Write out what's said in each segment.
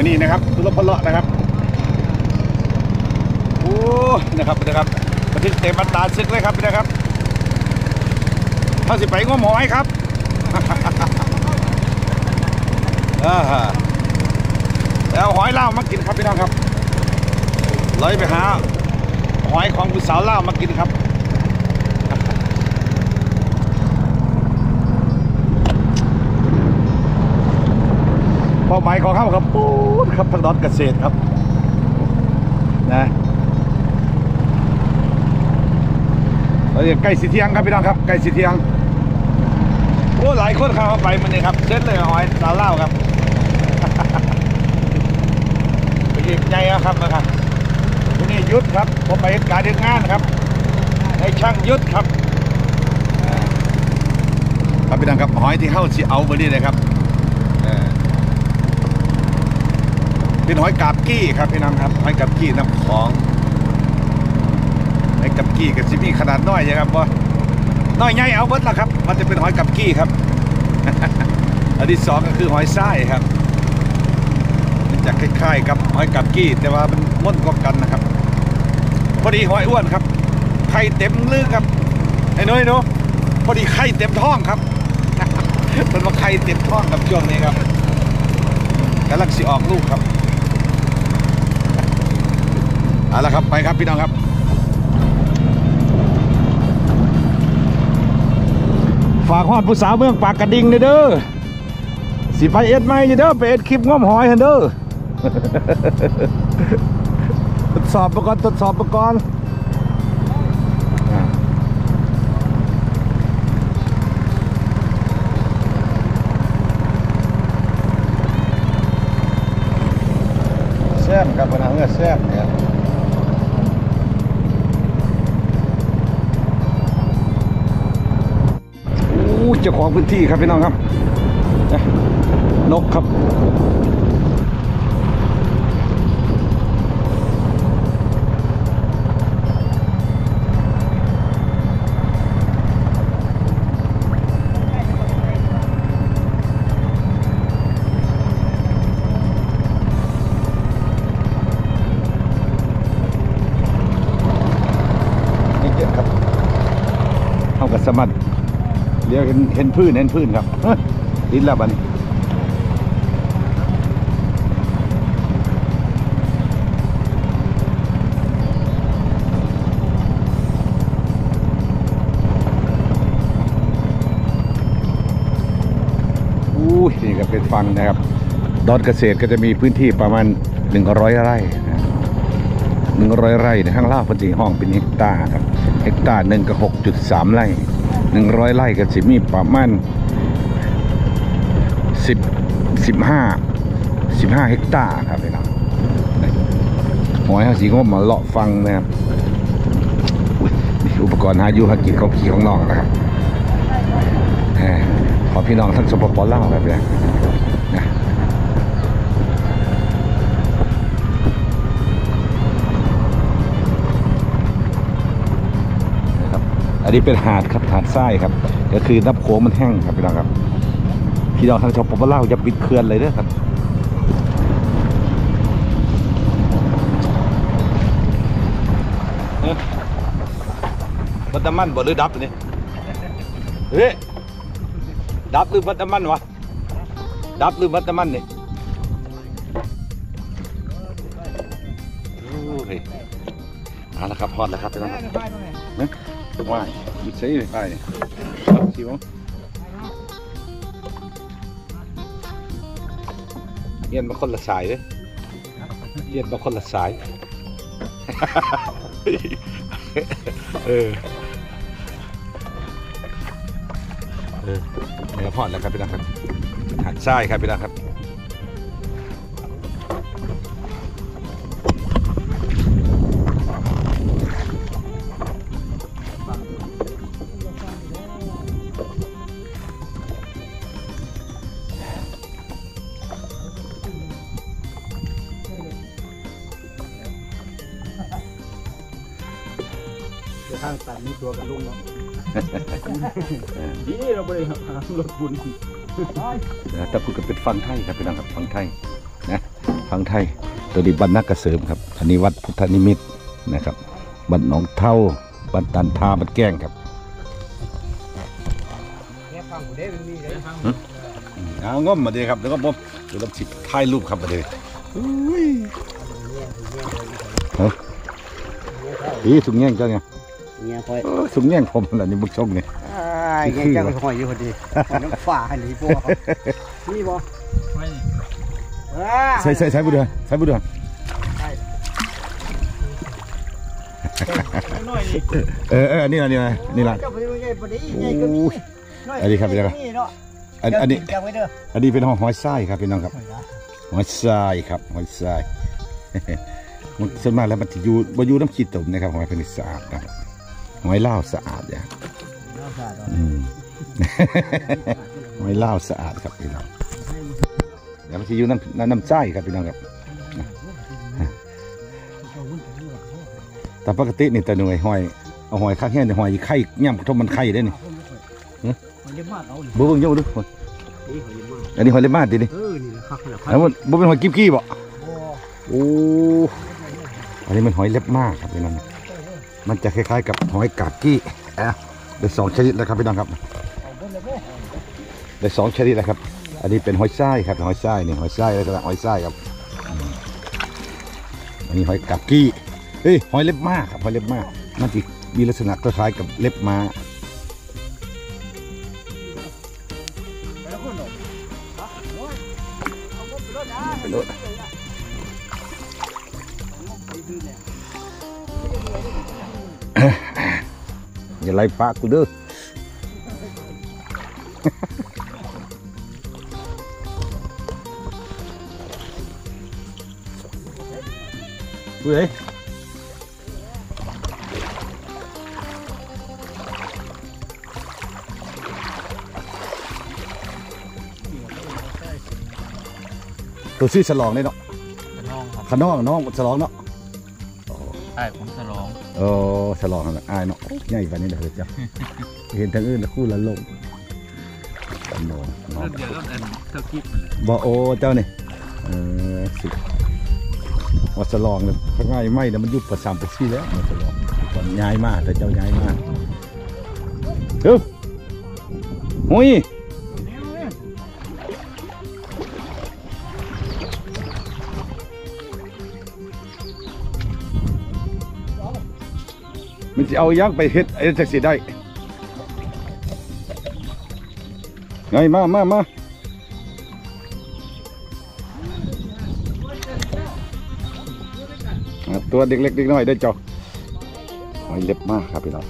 วันนี้นะครับตุลพลเลาะนะครับโอ้นะครับบันทึกเต็มอัตราซึกเลยครับนะครับเขาสิไปง้อหอยครับแล้วหอยเล่ามากินครับพี่น้องครับเลยไปหาหอยของผู้สาวเล่ามากินครับเป้าหมายของเขาครับปูดครับทางดอนเกษตรครับนะเราใกล้สีเทียงครับพี่น้องครับใกล้สีเทียงโอ้หลายคนเข้าไปมันนี่ครับเช็ดเลยหอยสาวเล่าครับไปหยิบใจครับนะครับที่นี่ยุทธครับผมไปการเดินงานครับในช่างยุทธครับครับพี่น้องครับหอยที่เข้าสิเอาไปนี่เลยครับเป็นหอยกาบกี้ครับพี่น้องครับหอยกาบกี้น้ำของหอยกาบกี้กับซิมี่ขนาดน้อยนะครับว่าน้อยใหญ่เอาเบิดละครับมันจะเป็นหอยกาบกี้ครับ อันที่สองก็คือหอยทรายครับมันจะคล้ายๆกับหอยกาบกี้แต่ว่ามันม้วนกว่ากันนะครับพอดีหอยอ้วนครับไข่เต็มลึกครับไอ้น้อยเนาะพอดีไข่เต็มท้องครับ เป็นว่าไข่เต็มท้องกับช่วงนี้ครับกำลังสิออกลูกครับเอาละครับไปครับพี่น้องครับฝากฮอดผู้สาวเมืองปากกระดิ่งเด้อสิไปเอ็ดไม่เด้อไปเอ็ดคลิปง้อมหอยเด้อ ทดสอบประกอบแซ่บครับปัญหาเงื่อแซ่บเนี่ยเจ้าของพื้นที่ครับพี่น้องครับนกครับนี่เยอะครับเข้ากับสมัติเดี๋ยวเห็นพื้นครับลิ้นละบันนี่ก็เป็นฟังนะครับดอนเกษตรก็จะมีพื้นที่ประมาณ100 ไร่นะ100 ไร่ในข้างล่างพื้นที่ห้องเป็นเฮกตาร์ครับเฮกตาร์1ก็6.3 ไร่100 ไร่ก็จะมีประมาณ15 เฮกตาร์ครับพี่น้องหอยสีงบมาเลาะฟังนะครับอุปกรณ์หาอยู่หากินของพี่ของน้องนะครับขอพี่น้องทั้งสปป.ลาวแบบนี้นะครับอันนี้เป็นหาดครับหาดทรายครับก็คือน้ำโขงมันแห้งครับพี่น้องครับพี่น้องทั้งสปป.ลาวจะปิดเขื่อนเลยเด้อครับวัดน้ำมันบ่หรือดับนี่เฮ้ยดับหรือวัดน้ำมันวะดับหรือวัดน้ำมันนี่โอ้ยเอาละครับพอดแล้วครับพี่น้องนะว่ายหยุดใช้ไปเนี่ยชิวเย็นมาคนละสายเลยเย็นมาคนละสายเนี่ยพอดแล้วครับพี่น้องครับหาดทรายครับพี่น้องครับทางตันนี่ตัวกันลุงเนาะ นี่เราไปหารถบุญแต่คุณก็เป็นฟังไทยครับพี่น้องครับฟังไทยนะพังไทยตัวนี้บ้านนักเกษมครับอันนี้วัดพุทธนิมิตรนะครับบ้านหนองเท่าบ้านตันทาบ้านแก้งครับเอาง้มมาดีครับแล้วก็ผมดูลำสิถ่ายรูปครับมาดีอีถุงแง่งเจ้าเนี่ยถุงแง่งผมอะไรนี่บุกชงเนี่ยแง่งเจ้าหอยอยู่พอดีน้ำฝ่าหันนี้พวกนี่บ่ใส่บุเดือนใส่บุเดือนนี่ละนี่ละอันนี้ครับพี่น้องอันนี้เป็นหอยทรายครับพี่น้องครับหอยทรายครับหอยทรายมันส่วนมากแล้วมันจะอยู่น้ำขี้ตุ่มนะครับหอยเป็นสะอาดนะครับหอยเล่าสะอาดเนี่ยหอยเล่าสะอาดครับพี่น้องเดี๋ยวมันจะอยู่น้ำทรายครับพี่น้องครับแต่ปกตินี่แต่หน่วยหอยเอาหอยข้างแห้งแต่หอยไข่ย่ำทบมันไข่ได้นี่บุ้งเยอะดูอันนี้หอยเล็บมาดดินี่แล้วมันบุ้งเป็นหอยกิ๊บกี้บ่โอ้อันนี้มันหอยเล็บมากครับพี่น้องมันจะคล้ายๆกับหอยกาบกี้ได้2 ชนิดแล้วครับพี่น้องครับได้2 ชนิดแล้วครับอันนี้เป็นหอยทรายครับหอยทรายนี่หอยทรายแล้วก็หอยทรายครับอันนี้หอยกาบกี้เฮ้ยหอยเล็บมากครับหอยเล็บมากมันจะมีลักษณะคล้ายๆกับเล็บม้าอย่าไล่ปากกูเด้อเฮ้ยตัวซื้อฉลองได้เนาะขนองน้องฉลองเนาะใช่ผมฉลองฉลองอะไรอ้ายเนาะใหญ่กว่านี้เด้อจ้ะเห็นทางอื่นแล้วคู่ละลงขนองน้องเดี๋ยวต้องเท่าคิดบ่โอเจ้านี่สิว่าฉลองเลยข้างในไม่แต่มันยุบประสามประซี่แล้วมันฉลองตอนย้ายมาแต่เจ้าย้ายมาหุยมันจะเอายักษ์ไปเฮ็ดไอ้จักสิได้ไงมาตัวเด็กเล็กเด็กน้อยได้เจ้าหอยเล็บมากครับพี่น้อง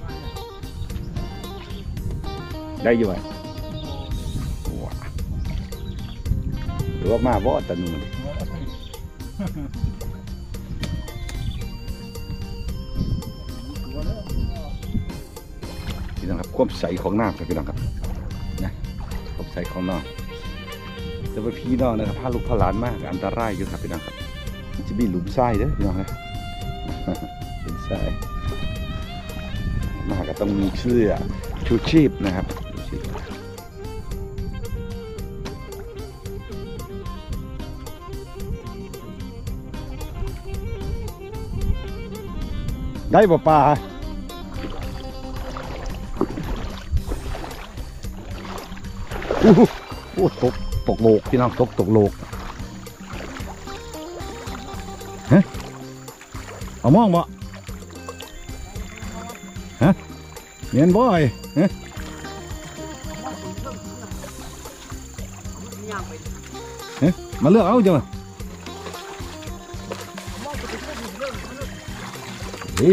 ได้อยู่ไหมว้าตัวมาบ่ตะนูนพี่น้องครับความใสของน้ำครับพี่น้องครับนะความใสของน้ำแต่ว่าพี่น้องนะครับพาลูกพาหลานมากอันตรายอยู่ครับพี่น้องครับมันจะมีหลุมทรายเด้อพี่น้องนะหลุมทรายมาก็ต้องมีเสื้อชูชีพนะครับได้บ่ปลาโอ้ตกโลกพี่น้องตกโลกฮะเอามองบ่ฮะเนียนบ่อยฮะมาเลือกเอาจ้ะดี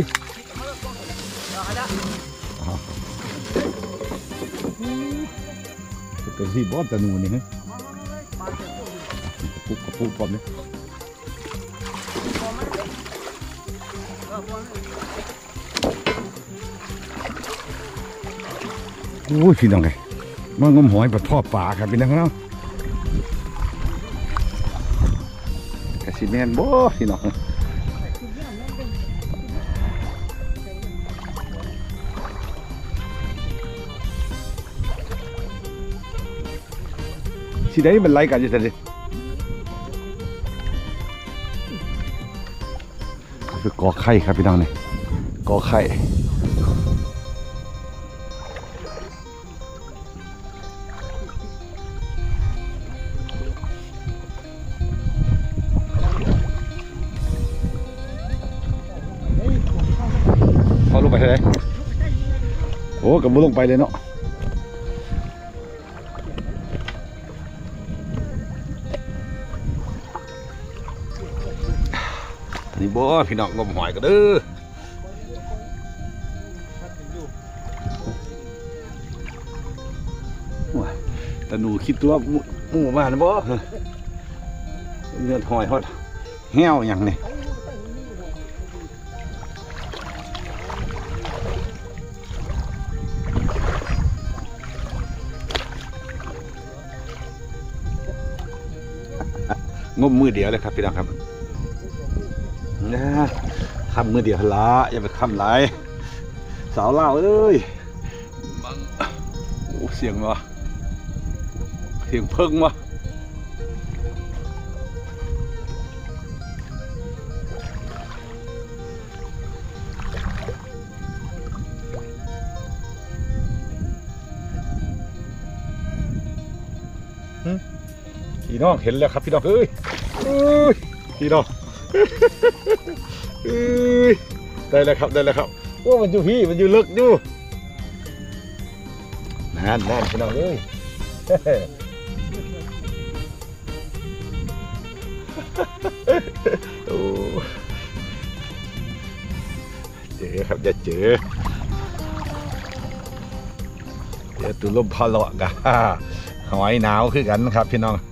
ตัวที่บอสตะนูนี่ฮะกระปุกพร้อมเลยโอ้ยพี่น้องไงมันงมหอยแบบพ่อป่าครับพี่น้องเนาะกระสีแมนบ่พี่น้องสิได้มันไล่กันอยู่สิคือกอไข่ครับพี่น้องนี่กอไข่พอลงไปเท่าไหร่โอ้กับบุลงไปเลยเนาะนี่บ่พี่น้องงมหอยกันเด้อแต่หนูคิดตัวหมูมานะบ่เนื้อหอยฮอดแห้วอย่างนี้งมมือเดียวเลยครับพี่น้องครับคำมือเดียวละอย่าไปคำหลายสาวเล่าเอ้ยโอ้เสียงวะเสียงเพิ่งวะพี่น้องเห็นแล้วครับพี่น้องเอ้ยพี่น้องได้แล้วครับได้แล้วครับโอ้มันอยู่พี่มันอยู่ลึกอยู่นั่นพี่น้องเอ้ยโอ้เจอครับอย่าเจอตุลมพาเลาะกะหอยหนาวคือกันครับพี่น้อง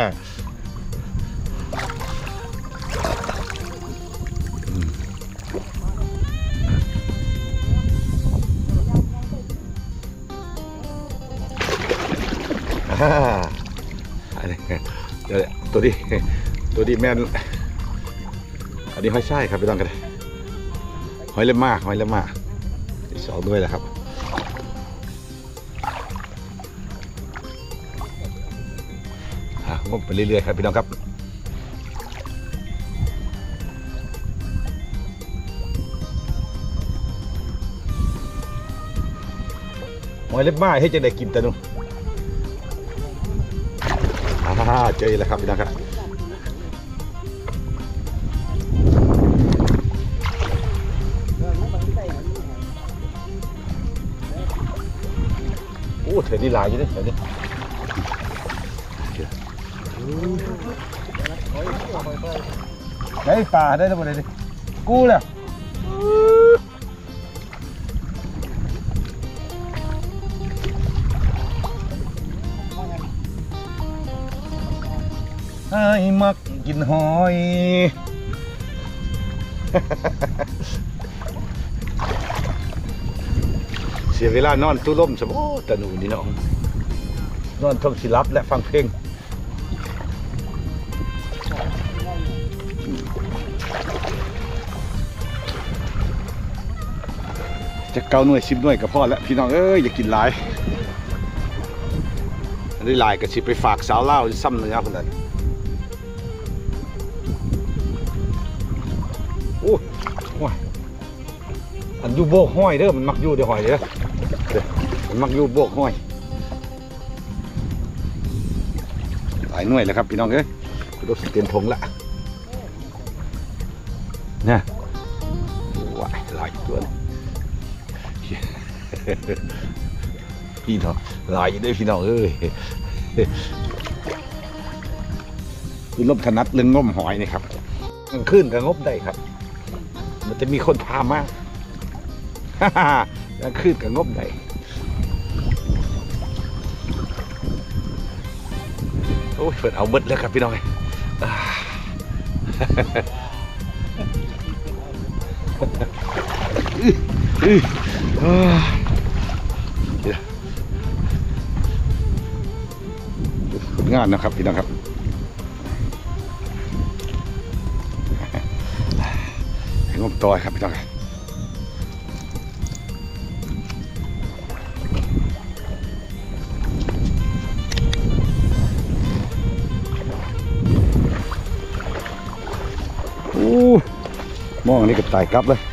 ตัวนี้แม่นอันนี้หอยไส้ครับพี่น้องกันหอยเล็บมากที่สองด้วยแหละครับงมไปเรื่อยๆครับพี่น้องครับหอยเล็บมากให้จะได้กินแต่นุ่มเจอแล้วครับพี่น้องครับโอ้เธอนี่ลายอยู่เนี่ยเธอนี่ได้ปลาได้ทั้งหมดเลยกู้เลยไอ้มักกินหอยเสียเวลานอนตู้ล่มสมโอ้ตะหนูนี่น้องนอนท่องศิลับและฟังเพลงจะเกาหน่วย10 หน่วยกับพ่อแล้วพี่น้องเอ้ยอย่ากินหลายได้หลายก็สิไปฝากสาวเล่าซ้ำเนื้อคนนั้นโอ้ยอันยูโบกห้อยเด้อมันมักยูเดี๋ยวหอยเด้อมันมักยูโบกห้อยหลายหน่วยแล้วครับพี่น้องเอ้ยรถเต็มทงละเนี่ยว้ายหลายตัวพี่น้องหลายด้วยพี่น้องเอ้ยคือลมถนัดเรื่องงมหอยนี่ครับขึ้นกับงบได้ครับมันจะมีคนพามาแล้วขึ้นกับงบได้โอ้ยเปิดเอาเบิดแล้วครับพี่น้องงานนะครับพี่น้องครับงมตัวครับพี่น้องมองอันนี้ก็ตายกลับเลย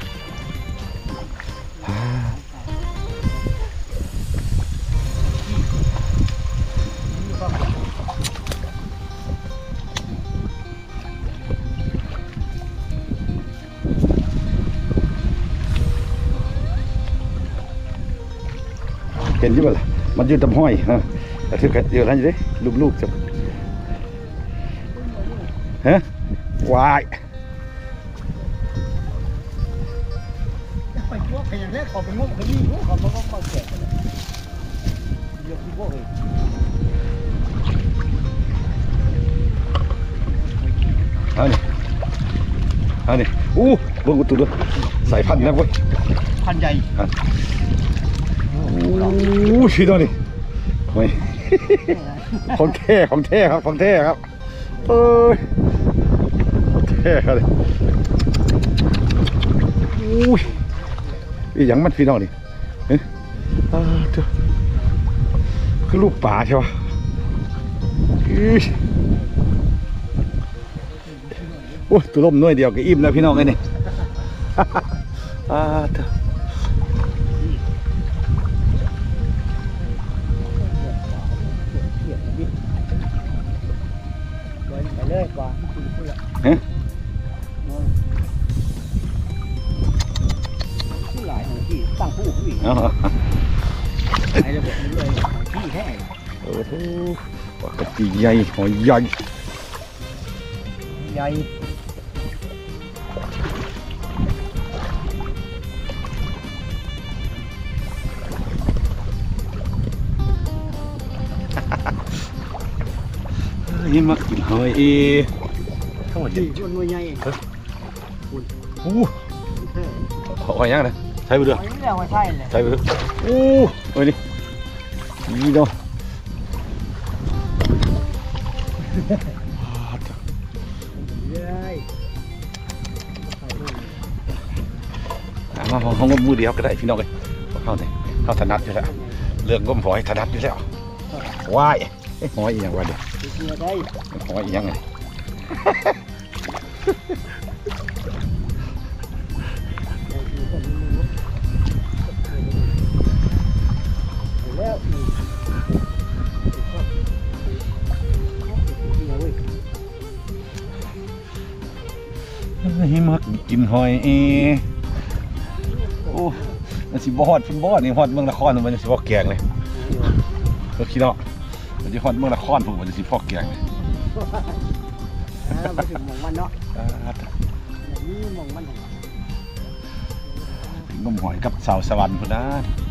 เห็นใช่ไหมล่ะมันยืนตำห้อยฮะแต่ถือเดี๋ยวนั้นอยู่ดิลูกๆจะฮะวายไปพวกอย่างแรกขอไปงบเขาดีขอมาก็ขอแจกกันเลยเยอะที่พวกเลยเอานี่อู้เบิ่งกูตัวด้วยสายพันธุ์นะเว้ยพันใหญ่อู้ชี้ตัวนี่เฮ้ยของแท้ครับของแท้ครับเอ้ยของแท้ครับเลยอู้ยอีหยังมันพี่น้องนี่เฮ้ยเจ้าคือลูกป่าใช่ปะโอ้ยตัวล้มน้อยเดียวก็อิ่มแล้วพี่น้องไอ้นี่เถอะไปเลยกว่าเฮ้ยผู้หลายของที่ตั้งผู้ผู้อีกเอาไอ้ระบบนี้เลยที่แห้งโอ้โหปลากระปีใหญ่หอยใหญ่ใหญ่นี่มากินหอยทั้งหมดที่ชนมวยใหญ่อู้หอยยังไงใช้ไปเด้อไม่ได้ว่าใช่เลยใช้ไปเด้ออู้หอยนี่นี่เนาะมาห้องมือเดียวก็ได้พี่น้องเลยเข้าเนี่ยเข้าถนัดอยู่แล้วเรื่องก้มหอยถนัดอยู่แล้วว้ายหอยอีกอย่างวะเดี๋ยวหอยอีกอย่างไงให้มักกินหอยโอ้มันสิบฮอดเป็นบอดนี่ฮอดเมืองนครมันจะสิพอแกงเลยก็คิดเนาะมันจะฮอดเมืองนครผมมันจะสิพอแกงเลยไปถึงมองมันเนาะนี่มองมันงมหอยกับสาวสวรรค์พุ่นนะ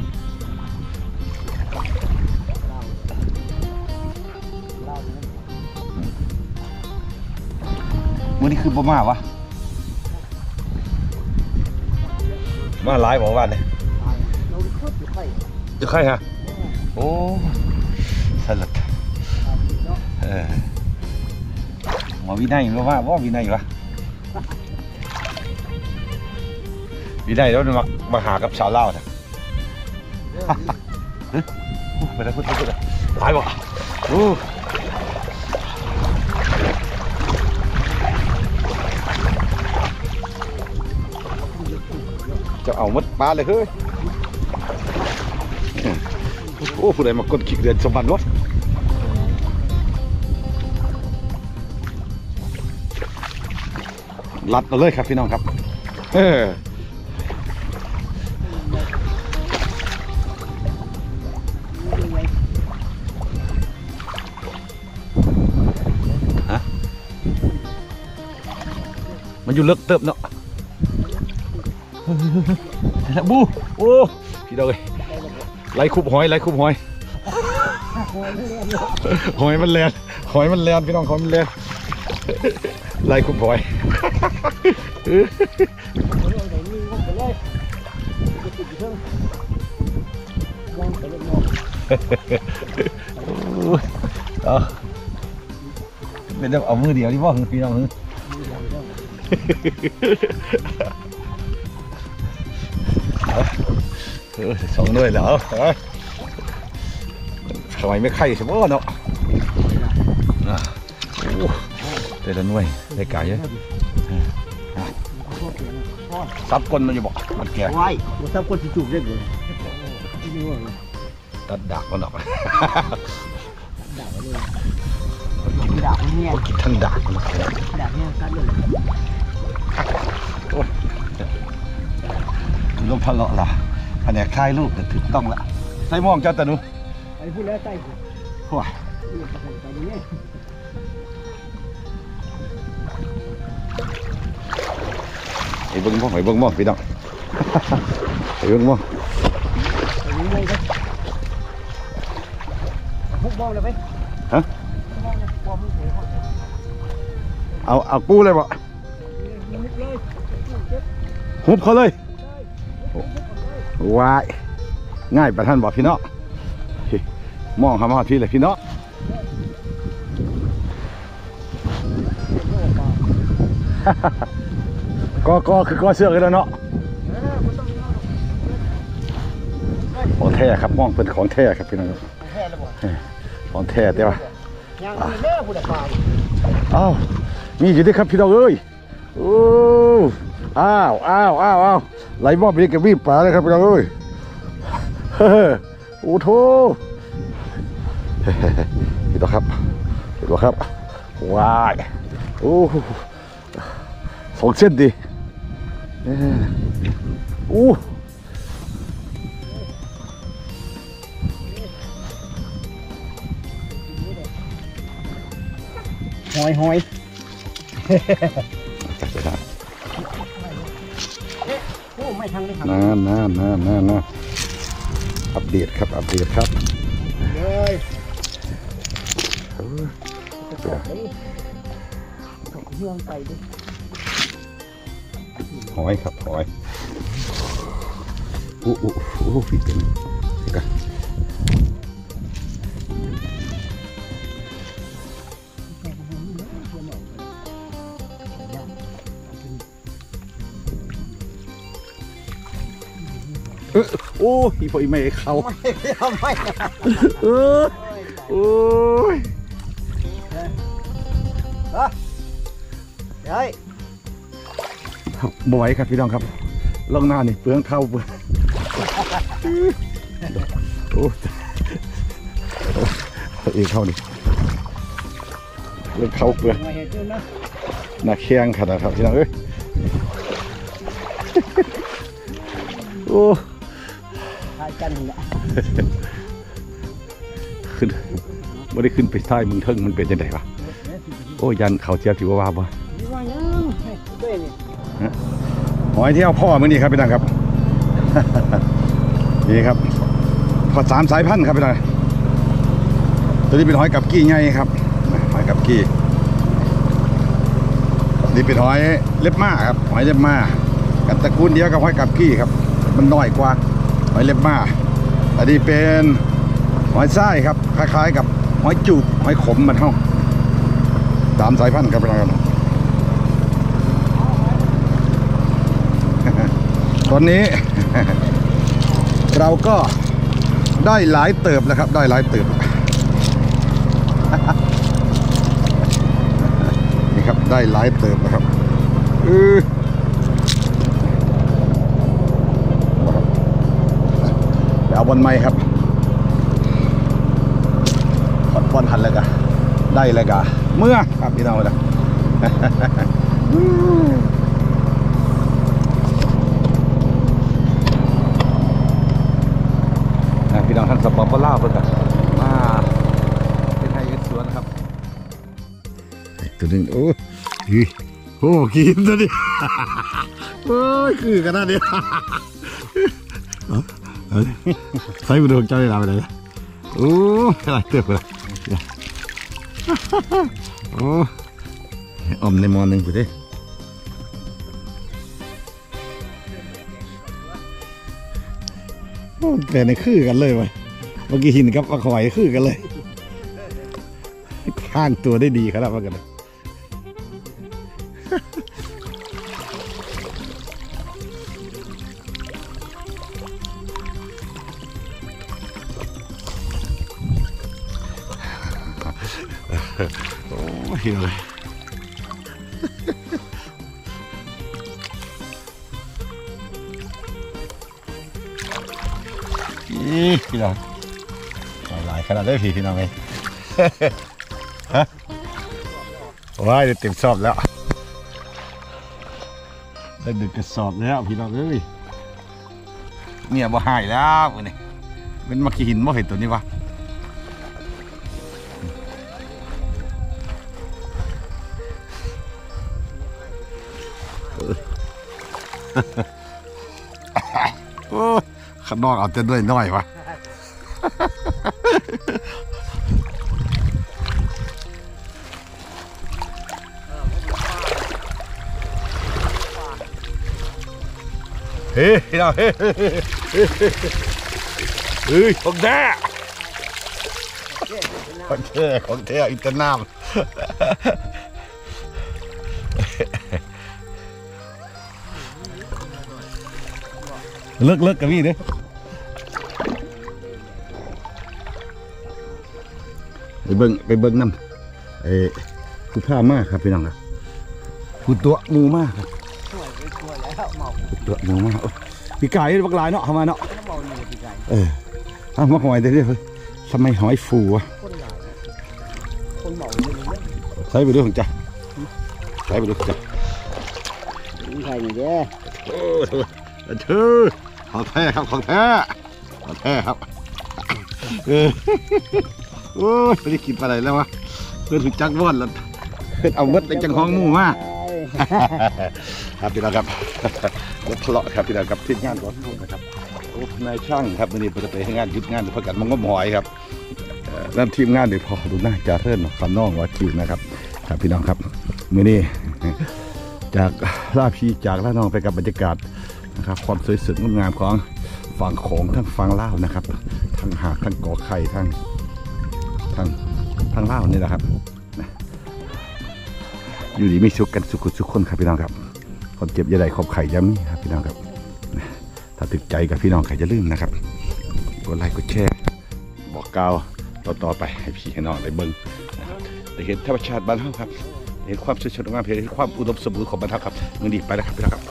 มื้อนี้คือบ่มาวะมาหลายบ่ว่าเนี่ยเราคุดอยู่ไข่จะใครฮะโอ้สลัดหมอวินัยว่าวินัยวะวินัยแล้วมาหากับชาวเล่าเนี่ยไปแล้วพูดตายบ่จะเอามัดปลาเลยเฮ้ยโอ้ผู้ใดมากดขีดเดือนสมบัติวะลัดมาเลยครับพี่น้องครับฮะมันอยู่เลิกเติบเนาะบูโอ้พี่น้องเลยไล่คุบหอยหอยมันแลนพี่น้องหอยมันแลนไล่คุบหอยเป็นเอามือเดียวที่พ่อพี่น้องสองด้วยเหรอทำไมไม่ไข่ใช่ไหมเนาะเดี๋ยวละหน่วยได้ไก่เยอะพ่อเปลี่ยนพ่อซับก้นมันอยู่บ่มันแก่ไว้กูทำคนที่จูบได้เลยนี่ว่าตัดดากมันออกด่าเลยด่าเนี่ยกินทั้งดากมันด่าเนี่ยกันเลยลมพัดเลาะล่ะอันนี้คลายรูปแต่ถูกต้องละใส่ม่วงเจ้าตะนุไอ้พูดแล้วใต้กูหัวไปดูเนี่ยไอ้เบิ้งม่วงไอ้เบิ้งม่วงพี่น้อง ไอ้เบิ้งม่วงไปดูเนี่ยกันพุกมองเลยไหมฮะมองเลยความมึงเสียเอาปูเลยบ่มุกเลยหุบเขาเลยว้ายง่ายประท่านบอกพี่น้องมองหามาพี่เลยพี่น้องก็คือก็เสื้อกันแล้วเนาะของแท้ครับมองเป็นของแท้ครับพี่น้องแค่ระบบของแท้แต่ว่ายังมีแม่ผู้ใดฟังอ้าวมีอยู่ด้วยครับพี่น้องเอ้ยโอ้อ้าวไหลมอบไปกับวิ่งป่าเลยครับพี่น้องเอ้ยโอ้โถพี่น้องครับพี่น้องครับว้ายโอ้2 เส้นดิโอ้หอยหอยโอ้ไม่ทางเลยครับน่าอัปเดตครับเลยเมืองไปดิหอยครับหอยโอ้ผิดกันกันโอ้ยพออีไม่เข้าไม่โอ้ยเฮ้ยบ่ไหวครับพี่น้องครับล่องหน้านี่เปลืองเท้าเปลืองโอ้เองเข้านี่เรื่องเข้าเปลืองมาเห็นด้วยนะหน้าแข้งขนาดครับพี่น้องเอ้ยโอ้ทายกันแหละขึ้นไม่ได้ขึ้นไปใต้มึงเทิงมันเป็นยังไงวะโอ้ยันเขาเจียวถือว่าบ่นี่ว่ายังด้วยนี่หอยที่เอาพ่อมือนี่ครับพี่น้องครับ นี่ครับพอ3 สายพันธุ์ครับพี่น้องตัวนี้เป็นหอยกับกี้ไงครับหอยกับกี้นี่เป็นหอยเล็บม้าครับหอยเล็บม้ากันตระกูลเดียวกับหอยกับกี้ครับมันน้อยกว่าหอยเล็บม้าอันนี้เป็นหอยไส้ครับคล้ายๆกับหอยจูบหอยขมมันเท่า3 สายพันธุ์ครับพี่น้องครับ ตอนนี้ เราก็ได้หลายเติบแล้วครับได้หลายเติบ นี่ครับได้หลายเติบนะครับเดี๋ยวเอาบอลไม้ครับบอลหันเลยกะได้เลยกะเมื่อครับพี่น้องเลย พี่น้องท่านสปปลาวเพิ่นกันมาเป็นไทยเป็นสวนครับตัวนึงโอ้กินตัวนี้ โอ้ยคือกันนะเนี่ยใส่บุดวงเจ้าได้ลาไปเลยโอ้อะไรเติบเลยโอ้อมในมอนึงกูดิแต่ในคือกันเลยว่ะเมื่อกี้หินกับปลาคอยคือกันเลยข้างตัวได้ดีครับว่ากันโอ้ยเลยนี่พี่น้องหลายขนาดได้พี่น้องเลย ฮะว้ายเต็มสอบแล้วได้ดึกกระสอบแล้วพี่น้องเอ้ยเนี่ยบ่หายแล้วนี่เป็นมาขี้หินบ่เห็นตัวนี้วะโอ้ข้างนอกเอาแต่ด้วยน้อยวะเฮ้ยเราเฮ้ยของแท้ของแท้อินเตอร์น้ำเลิกกับพี่เด้ไปเบิ้งน้ำผู้ผ้ามากครับพี่น้องครับผู้ตัวมูมากครับตัวหมูมากพี่ไก่บักลายเนาะเข้ามาเนาะเอามาหอยได้ด้วยทำไมหอยฟูวะใส่ไปด้วยของจ้ะใส่ไปด้วยจ้ะใส่หน่อยเด้โอ้โหของแท้ครับของแท้ครับโอ้ยไม่ได้กินอะไรแล้ววะเพื่อนถึงจักวอนแล้วเพื่อนเอาเม็ดในจังห้องหมูมาครับพี่น้องครับรถทะเลาะครับพี่น้องครับที่งานก่อนนะครับโอ้นายช่างครับวันนี้เราจะไปให้งานยุดงานเพื่อกันมังงมหอยครับนั่นทีมงานเดี๋ยวพอดูหน้าจ่าเทิร์นคำน้องว่าคิวนะครับครับพี่น้องครับมื้อนี้จากล่าพี่จากล่าน้องไปกับบรรยากาศนะครับความสวยสดงดงามของฝั่งโขงทั้งฝั่งลาวนะครับทั้งหาดทั้งกอไข่ทั้งลาวนี่แหละครับอยู่ดีไม่สุขกันสุขคนครับพี่น้องครับความเจ็บยาใดขอบไข่ย้ำครับพี่น้องครับถ้าถึกใจกับพี่น้องไข่จะลืมนะครับกดไลค์กดแชร์บอกกล่าวต่อไปให้พี่ให้น้องได้เบิ้งนะครับได้เห็นธรรมชาติบ้านเฮาครับเห็นความสวยงดงามเห็นความอุดมสมบูรณ์ของบ้านเฮาครับมื้อนี้ไปแล้วครับพี่น้องครับ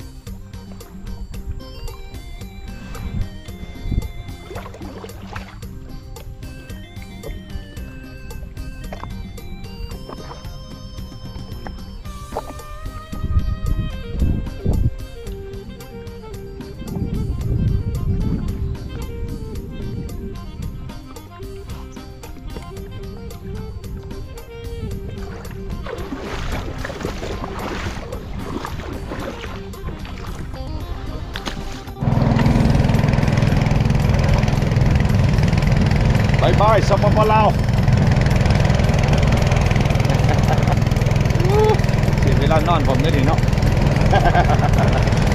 บายสปปลาวเสียเวลานอนผมได้ดีเนาะ